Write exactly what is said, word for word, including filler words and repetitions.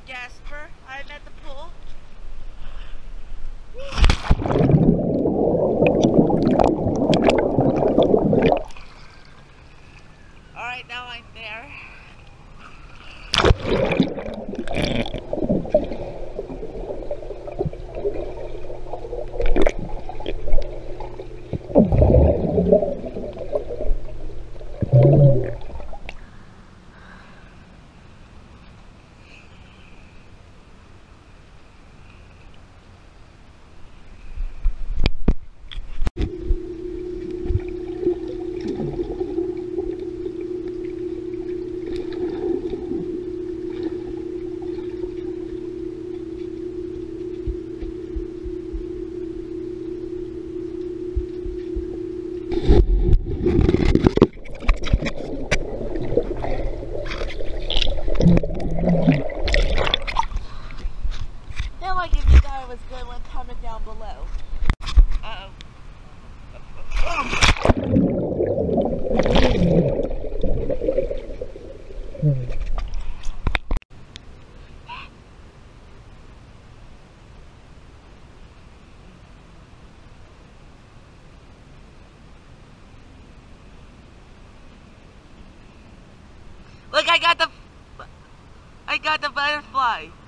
Gasper. I'm at the pool. Alright, now I'm there. Feel like if you thought it was good one, comment down below. Uh-oh. Look, I got the I got the butterfly.